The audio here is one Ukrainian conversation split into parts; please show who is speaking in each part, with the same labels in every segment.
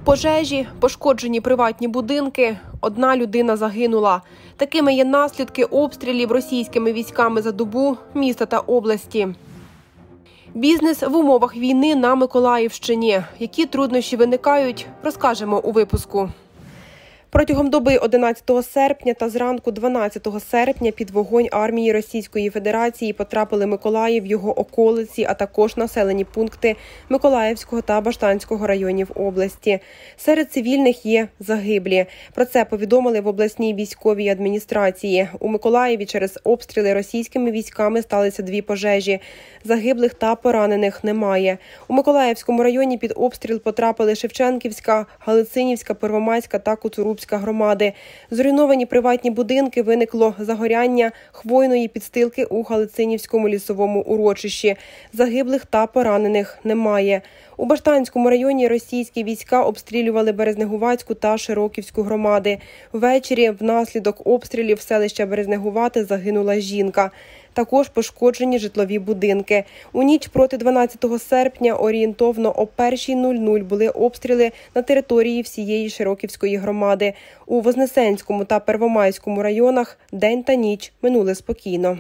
Speaker 1: Пожежі, пошкоджені приватні будинки, одна людина загинула. Такими є наслідки обстрілів російськими військами за добу міста та області. Бізнес в умовах війни на Миколаївщині. Які труднощі виникають, розкажемо у випуску. Протягом доби 11 серпня та зранку 12 серпня під вогонь армії Російської Федерації потрапили Миколаїв, його околиці, а також населені пункти Миколаївського та Баштанського районів області. Серед цивільних є загиблі. Про це повідомили в обласній військовій адміністрації. У Миколаєві через обстріли російськими військами сталися 2 пожежі. Загиблих та поранених немає. У Миколаївському районі під обстріл потрапили Шевченківська, Галицинівська, Первомайська та Куцурубська громади. Зруйновані приватні будинки, виникло загоряння хвойної підстилки у Галицинівському лісовому урочищі. Загиблих та поранених немає. У Баштанському районі російські війська обстрілювали Березнегуватську та Широківську громади. Ввечері внаслідок обстрілів селища Березнегувате загинула жінка. Також пошкоджені житлові будинки. У ніч проти 12 серпня орієнтовно о 1:00 були обстріли на території всієї Широківської громади. У Вознесенському та Первомайському районах день та ніч минули спокійно.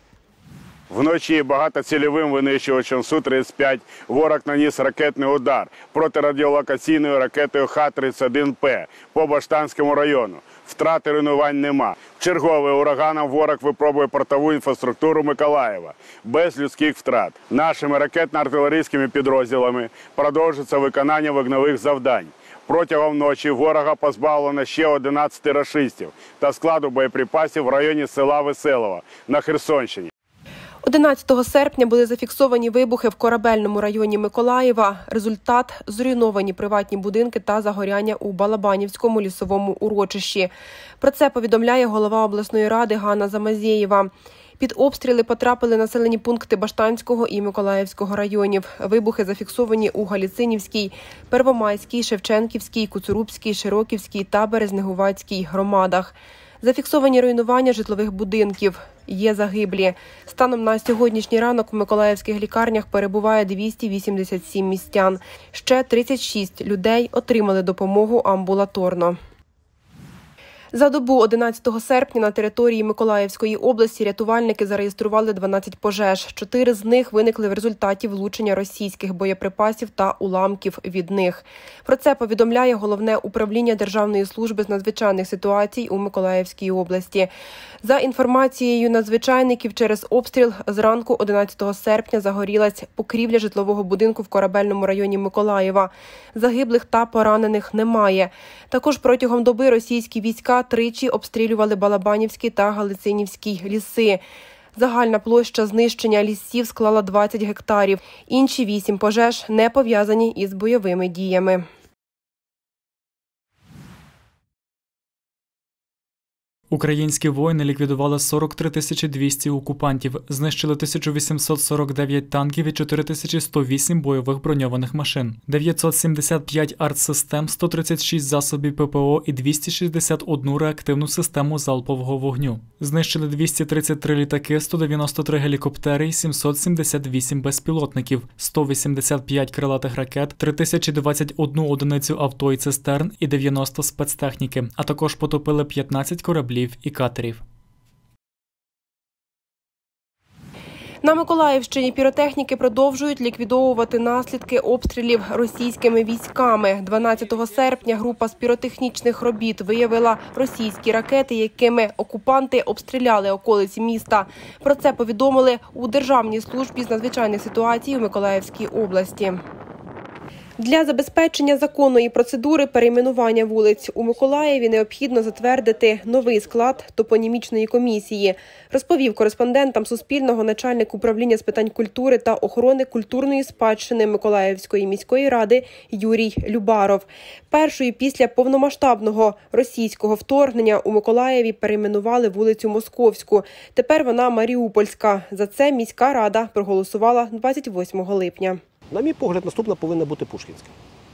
Speaker 2: Вночі багатоцільовим винищувачем Су-35 ворог наніс ракетний удар протирадіолокаційною ракетою Х-31П по Баштанському району. Втрати руйнувань нема. Вчергове ураганом ворог випробує портову інфраструктуру Миколаєва без людських втрат. Нашими ракетно-артилерійськими підрозділами продовжується виконання вогневих завдань. Протягом ночі ворога позбавлено ще 11 рашистів та складу боєприпасів в районі села Веселого на Херсонщині.
Speaker 1: 11 серпня були зафіксовані вибухи в Корабельному районі Миколаєва. Результат – зруйновані приватні будинки та загоряння у Балабанівському лісовому урочищі. Про це повідомляє голова обласної ради Ганна Замазєєва. Під обстріли потрапили населені пункти Баштанського і Миколаївського районів. Вибухи зафіксовані у Галицинівській, Первомайській, Шевченківській, Куцурубській, Широківській та Березнегуватській громадах. Зафіксовані руйнування житлових будинків. Є загиблі. Станом на сьогоднішній ранок в миколаївських лікарнях перебуває 287 містян. Ще 36 людей отримали допомогу амбулаторно. За добу 11 серпня на території Миколаївської області рятувальники зареєстрували 12 пожеж. 4 з них виникли в результаті влучення російських боєприпасів та уламків від них. Про це повідомляє Головне управління Державної служби з надзвичайних ситуацій у Миколаївській області. За інформацією надзвичайників, через обстріл зранку 11 серпня загорілась покрівля житлового будинку в Корабельному районі Миколаєва. Загиблих та поранених немає. Також протягом доби російські війська тричі обстрілювали Балабанівський та Галицинівський ліси. Загальна площа знищення лісів склала 20 гектарів. Інші 8 пожеж не пов'язані із бойовими діями.
Speaker 3: Українські воїни ліквідували 43 200 окупантів, знищили 1849 танків і 4108 бойових броньованих машин, 975 артсистем, 136 засобів ППО і 261 реактивну систему залпового вогню. Знищили 233 літаки, 193 гелікоптери і 778 безпілотників, 185 крилатих ракет, 3021 одиницю авто і цистерн і 90 спецтехніки, а також потопили 15 кораблів і катерів.
Speaker 1: На Миколаївщині піротехніки продовжують ліквідовувати наслідки обстрілів російськими військами. 12 серпня група з піротехнічних робіт виявила російські ракети, якими окупанти обстріляли околиці міста. Про це повідомили у Державній службі з надзвичайних ситуацій у Миколаївській області. Для забезпечення законної процедури перейменування вулиць у Миколаєві необхідно затвердити новий склад топонімічної комісії, розповів кореспондентам Суспільного начальник управління з питань культури та охорони культурної спадщини Миколаївської міської ради Юрій Любаров. Першою після повномасштабного російського вторгнення у Миколаєві перейменували вулицю Московську. Тепер вона Маріупольська. За це міська рада проголосувала 28 липня.
Speaker 4: На мій погляд, наступна повинна бути Пушкінська.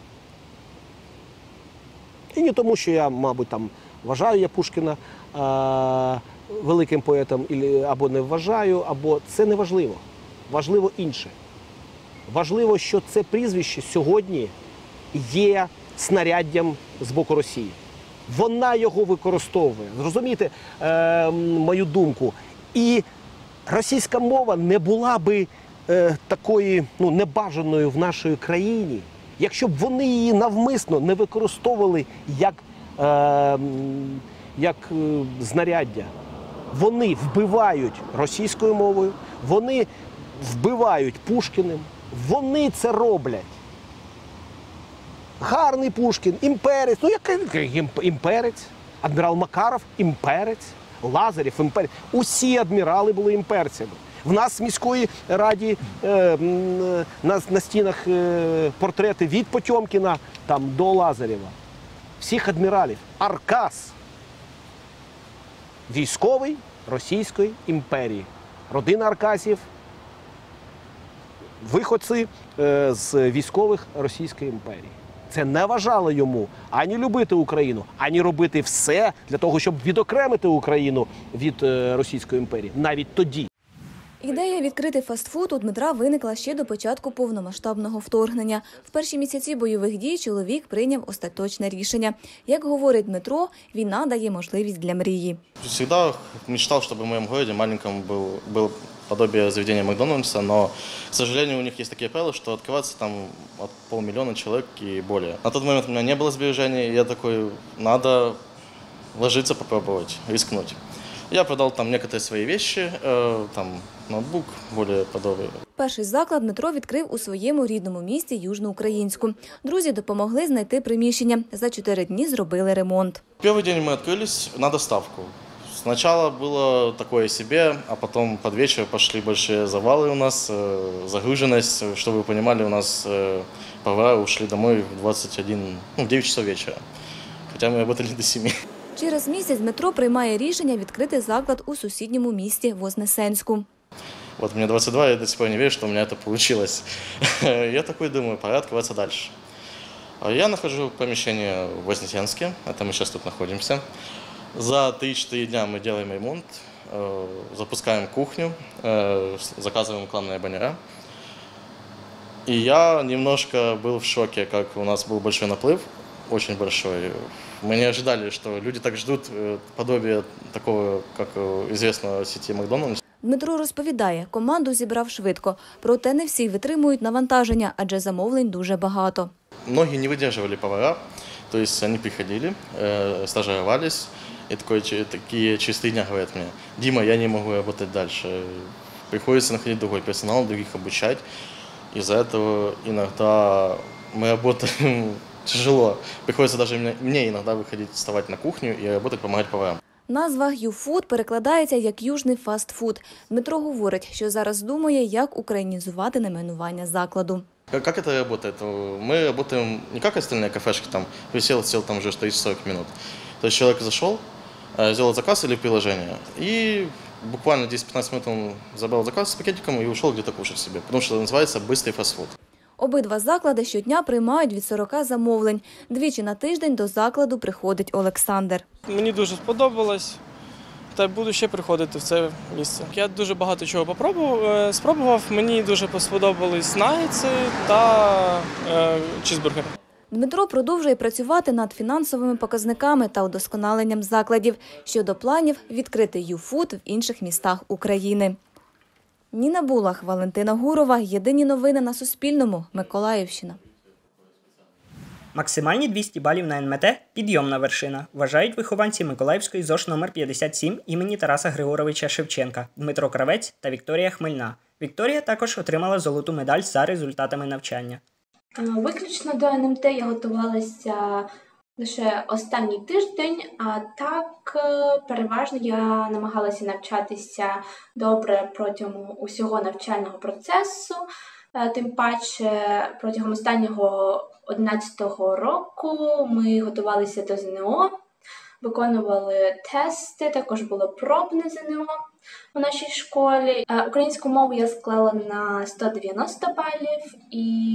Speaker 4: І не тому, що я, мабуть, вважаю я Пушкіна великим поетом, або не вважаю, або це не важливо. Важливо інше. Важливо, що це прізвище сьогодні є снаряддям з боку Росії. Вона його використовує. Зрозумієте мою думку? І російська мова не була би такою небажаною в нашій країні, якщо б вони її навмисно не використовували як знаряддя. Вони вбивають російською мовою, вони вбивають Пушкіним, вони це роблять. Гарний Пушкін, імперець, який імперець, адмірал Макаров – імперець, Лазарєв – імперець. Усі адмірали були імперцями. В нас в міської раді на стінах портрети від Потьомкіна до Лазарєва. Всіх адміралів. Аркас. Військовий Російської імперії. Родина Аркасів. Виходці з військових Російської імперії. Це не вважало йому ані любити Україну, ані робити все для того, щоб відокремити Україну від Російської імперії. Навіть тоді.
Speaker 5: Ідея відкрити фастфуд у Дмитра виникла ще до початку повномасштабного вторгнення. В перші місяці бойових дій чоловік прийняв остаточне рішення. Як говорить Дмитро, війна дає можливість для мрії.
Speaker 6: Всегда мечтал, чтобы в моем городе маленьком был подобие заведения Макдональдса, но, к сожалению, у них есть такие правила, что открываться там от 500 000 человек и более. На тот момент у меня не было сбережений, и я такой, надо вложиться, попробовать, рискнуть. Я продал там некоторые свои вещи, там ноутбук, более подобные.
Speaker 5: Перший заклад Дмитро відкрив у своєму рідному місті Южноукраїнську. Друзі допомогли знайти приміщення. За 4 дні зробили ремонт.
Speaker 6: Первый день мы открылись на доставку. Сначала было такое себе, а потом под вечер пошли большие завалы у нас, загруженность. Чтобы вы понимали, у нас повара ушли домой в 9 часов вечера, хотя мы работали до 7.
Speaker 5: Через місяць Дмитро приймає рішення відкрити заклад у сусідньому місті Вознесенську.
Speaker 6: Вот мне 22, я до сих пор не верю, что у меня это получилось. Я такой думаю, пора открываться дальше. Я нахожу помещение в Вознесенске, это мы сейчас тут находимся. За 3-4 дня мы делаем ремонт, запускаем кухню, заказываем рекламные баннера. И я немножко был в шоке, как у нас был большой наплыв, очень большой. Мы не ожидали, что люди так ждут подобие такого, как известно в сети Макдональдс.
Speaker 5: Дмитро розповідає, команду зібрав швидко. Проте не всі витримують навантаження, адже замовлень дуже багато.
Speaker 6: Многие не выдерживали повара, то есть они приходили, стажировались, и такие через 3 дня говорят мне: Дима, я не могу работать дальше. Приходится находить другой персонал, других обучать. Из-за этого иногда мы работаем тяжело. Приходится даже мне иногда выходить, вставать на кухню и работать, помогать поварам.
Speaker 5: Назва «Юфуд» перекладається як «южний фастфуд». Дмитро говорить, що зараз думає, як українізувати найменування закладу.
Speaker 6: Как это работает? Мы работаем не как остальные кафешки, там присел, сел, там уже стоишь 40 минут. То есть человек зашел, сделал заказ или приложение, и буквально 10-15 минут он забрал заказ с пакетиком и ушел где-то кушать себе, потому что это называется быстрый фастфуд.
Speaker 5: Обидва заклади щодня приймають від 40 замовлень. Двічі на тиждень до закладу приходить Олександр.
Speaker 7: Мені дуже сподобалось, та буду ще приходити в це місце. Я дуже багато чого спробував, мені дуже сподобались нагетси та чізбургери.
Speaker 5: Дмитро продовжує працювати над фінансовими показниками та удосконаленням закладів. Щодо планів відкрити «Юфуд» в інших містах України. Ніна Булах, Валентина Гурова. Єдині новини на Суспільному. Миколаївщина.
Speaker 8: Максимальні 200 балів на НМТ – підйомна вершина, вважають вихованці Миколаївської ЗОШ номер 57 імені Тараса Григоровича Шевченка, Дмитро Кравець та Вікторія Хмельна. Вікторія також отримала золоту медаль за результатами навчання.
Speaker 9: Виключно до НМТ я готувалася лише останній тиждень, а так переважно я намагалася навчатися добре протягом усього навчального процесу. Тим паче протягом останнього 11-го року ми готувалися до ЗНО, виконували тести, також було пробне ЗНО у нашій школі. Українську мову я склала на 190 балів і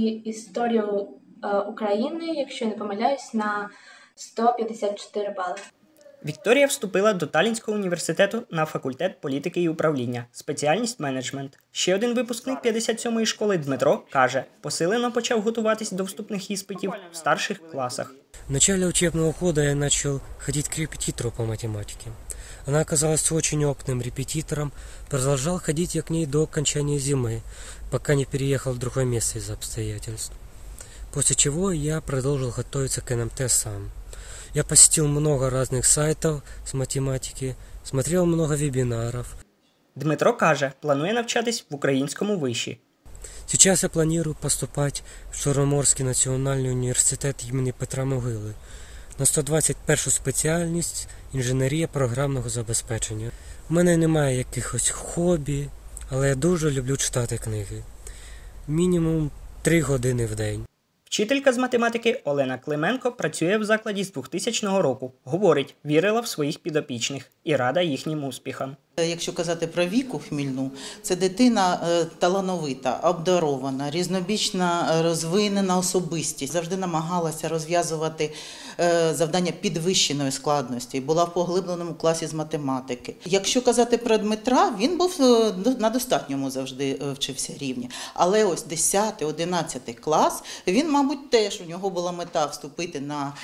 Speaker 9: історію України, якщо я не помиляюсь, на 154 бали.
Speaker 8: Вікторія вступила до Таллінського університету на факультет політики і управління, спеціальність менеджмент. Ще один випускник 57-ї школи Дмитро каже, посилено почав готуватись до вступних іспитів в старших класах.
Speaker 10: В начале учебного года я начал ходить к репетитору по математике. Она оказалась очень опытным репетитором, продолжал ходить я к ней до окончания зимы, пока не переехал в другое место из-за обстоятельств. После чего я продолжил готовиться к НМТ сам. Я посетил много разных сайтов с математики, смотрел много вебинаров.
Speaker 8: Дмитро каже, планує навчатись в українському виші.
Speaker 10: Сейчас я планирую поступать в Чорноморський національний університет імені Петра Могили на 121-шу спеціальність інженерія програмного забезпечення. У мене немає якихось хобі, але я дуже люблю читати книги. Мінімум 3 години в день.
Speaker 8: Вчителька з математики Олена Клименко працює в закладі з 2000 року. Говорить, вірила в своїх підопічних і рада їхнім успіхам.
Speaker 11: Якщо казати про Віку Хмільну, це дитина талановита, обдарована, різнобічна, розвинена особистість. Завжди намагалася розв'язувати завдання підвищеної складності, була в поглибленому класі з математики. Якщо казати про Дмитра, він був на достатньому завжди вчився рівні. Але ось 10-11 клас, він, мабуть, теж, у нього була мета вступити на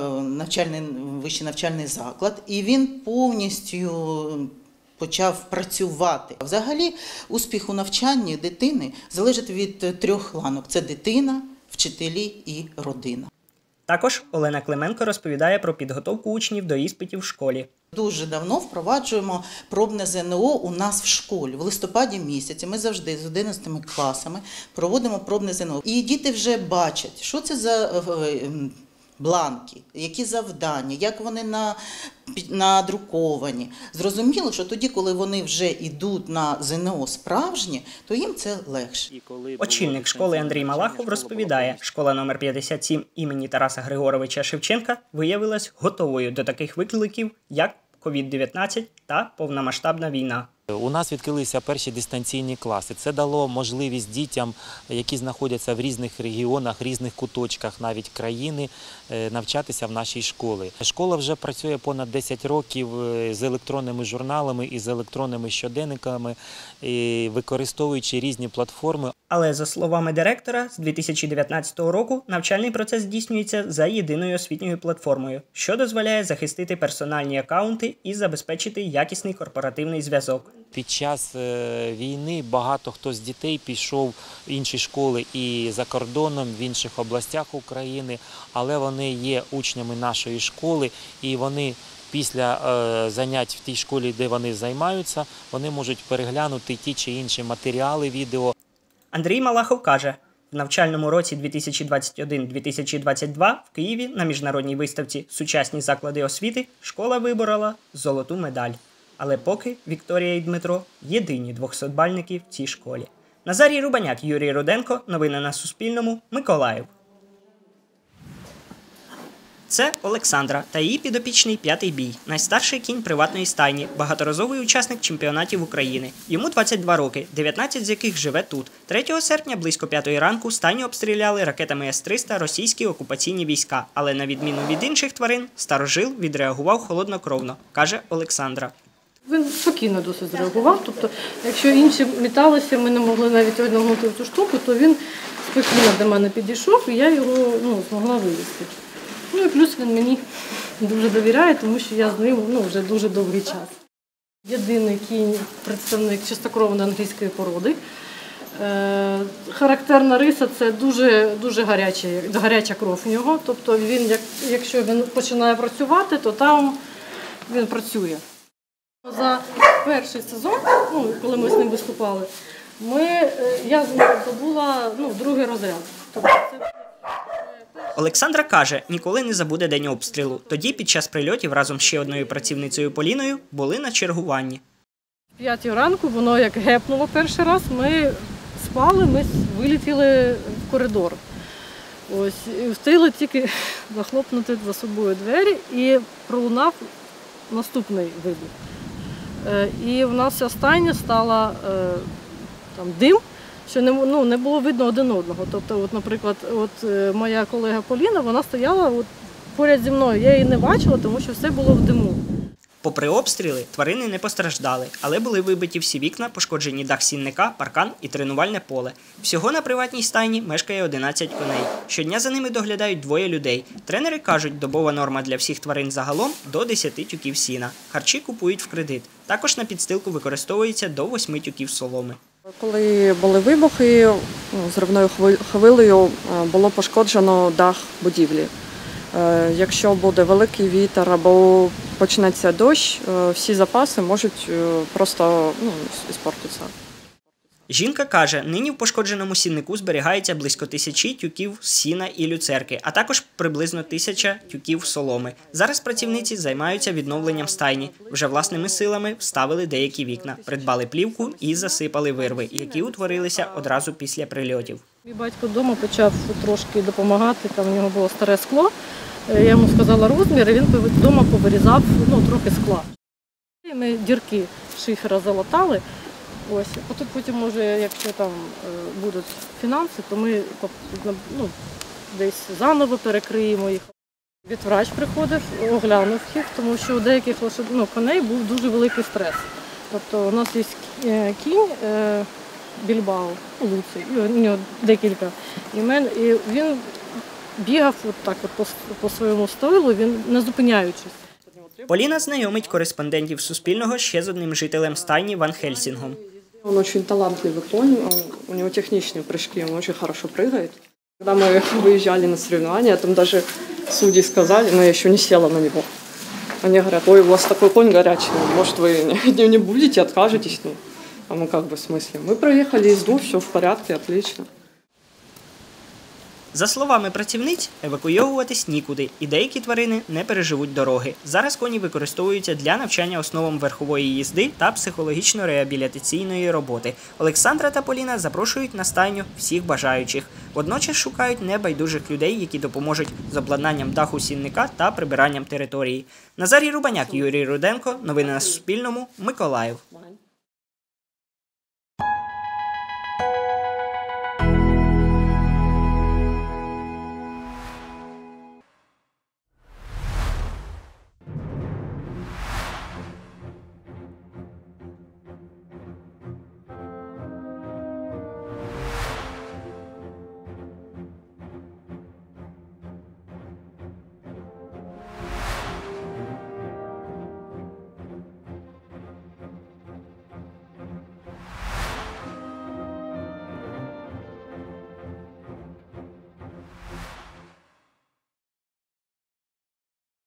Speaker 11: вищий навчальний заклад, і він повністю почав працювати. Взагалі, успіх у навчанні дитини залежить від 3 ланок. Це дитина, вчителі і родина.
Speaker 8: Також Олена Клименко розповідає про підготовку учнів до іспитів в школі.
Speaker 11: Дуже давно впроваджуємо пробне ЗНО у нас в школі. В листопаді місяці ми завжди з 11 класами проводимо пробне ЗНО. І діти вже бачать, що це за бланки, які завдання, як вони надруковані. Зрозуміло, що тоді, коли вони вже йдуть на ЗНО справжні, то їм це легше.
Speaker 8: Очільник школи Андрій Малахов розповідає, школа номер 57 імені Тараса Григоровича Шевченка виявилась готовою до таких викликів, як COVID-19 та повномасштабна війна.
Speaker 12: У нас відкрилися перші дистанційні класи. Це дало можливість дітям, які знаходяться в різних регіонах, різних куточках навіть країни, навчатися в нашій школі. Школа вже працює понад 10 років з електронними журналами і з електронними щоденниками, використовуючи різні платформи.
Speaker 8: Але, за словами директора, з 2019 року навчальний процес здійснюється за єдиною освітньою платформою, що дозволяє захистити персональні акаунти і забезпечити якісний корпоративний зв'язок.
Speaker 12: Під час війни багато хто з дітей пішов в інші школи і за кордоном, в інших областях України, але вони є учнями нашої школи і вони після занять в тій школі, де вони займаються, вони можуть переглянути ті чи інші матеріали, відео.
Speaker 8: Андрій Малахов каже, в навчальному році 2021-2022 в Києві на міжнародній виставці «Сучасні заклади освіти» школа виборола золоту медаль. Але поки Вікторія і Дмитро – єдині 200-бальники в цій школі. Назарій Рубаняк, Юрій Руденко. Новини на Суспільному. Миколаїв. Це Олександра та її підопічний п'ятий бій. Найстарший кінь приватної стайні, багаторазовий учасник чемпіонатів України. Йому 22 роки, 19 з яких живе тут. 3 серпня близько 5 ранку стайню обстріляли ракетами С-300 російські окупаційні війська. Але на відміну від інших тварин, старожил відреагував холоднокровно, каже Олександра.
Speaker 13: Він спокійно досить зреагував, тобто, якщо інші металися, ми не могли навіть одягнути в цю штуку, то він спокійно до мене підійшов і я його змогла вивезти. Ну і плюс він мені дуже довіряє, тому що я з ним вже дуже довгий час. Єдиний кінь, представник чистокровної англійської породи. Характерна риса – це дуже гаряча кров у нього, тобто він, якщо він починає працювати, то там він працює. За перший сезон, коли ми з ним виступали, я здобула 2-й розряд.
Speaker 8: Олександра каже, ніколи не забуде день обстрілу. Тоді під час прильотів разом з ще одною працівницею Поліною були на чергуванні.
Speaker 13: О 5 ранку воно як гепнуло перший раз, ми спали, ми вилетіли в коридор. Ось, і встигли тільки захлопнути за собою двері і пролунав наступний вибух. І в нас вся стайня стала дим, що не було видно один одного. Тобто, наприклад, моя колега Поліна, вона стояла поряд зі мною, я її не бачила, тому що все було в диму.
Speaker 8: Попри обстріли, тварини не постраждали, але були вибиті всі вікна, пошкоджені дах сінника, паркан і тренувальне поле. Всього на приватній стайні мешкає 11 коней. Щодня за ними доглядають 2 людей. Тренери кажуть, добова норма для всіх тварин загалом – до 10 тюків сіна. Харчі купують в кредит. Також на підстилку використовується до 8 тюків соломи.
Speaker 13: Коли були вибухи, зривною хвилею було пошкоджено дах будівлі. Якщо буде великий вітер або почнеться дощ, всі запаси можуть просто іспортитися.
Speaker 8: Жінка каже, нині в пошкодженому сіннику зберігається близько 1000 тюків сіна і люцерки, а також приблизно 1000 тюків соломи. Зараз працівниці займаються відновленням стайні. Вже власними силами вставили деякі вікна, придбали плівку і засипали вирви, які утворилися одразу після прильотів.
Speaker 13: Мій батько вдома почав трошки допомагати, там в нього було старе скло. Я йому сказала розмір, і він вдома повирізав трохи скла. Ми дірки шифера залатали. Ось, потім, може, якщо там будуть фінанси, то ми десь заново перекриємо їх. Ветврач приходив, оглянув їх, тому що у деяких коней був дуже великий стрес. Тобто у нас є кінь Більбао, Луций, у нього декілька імен, і він бігав по своєму стойлу, він не зупиняючись.
Speaker 8: Поліна знайомить кореспондентів Суспільного ще з одним жителем стайні Ван Хельсінгом.
Speaker 13: Он очень талантливый конь, у него техничные прыжки, он очень хорошо прыгает. Когда мы выезжали на соревнования, там даже судьи сказали, но я еще не села на него. Они говорят, ой, у вас такой конь горячий, может вы не будете, откажетесь? А мы как бы в смысле? Мы проехали езду, все в порядке, отлично.
Speaker 8: За словами працівниць, евакуйовуватись нікуди, і деякі тварини не переживуть дороги. Зараз коні використовуються для навчання основам верхової їзди та психологічно-реабілітаційної роботи. Олександра та Поліна запрошують на стайню всіх бажаючих. Водночас шукають небайдужих людей, які допоможуть з обладнанням даху сінника та прибиранням території. Назарій Рубаняк, Юрій Руденко. Новини на Суспільному. Миколаїв.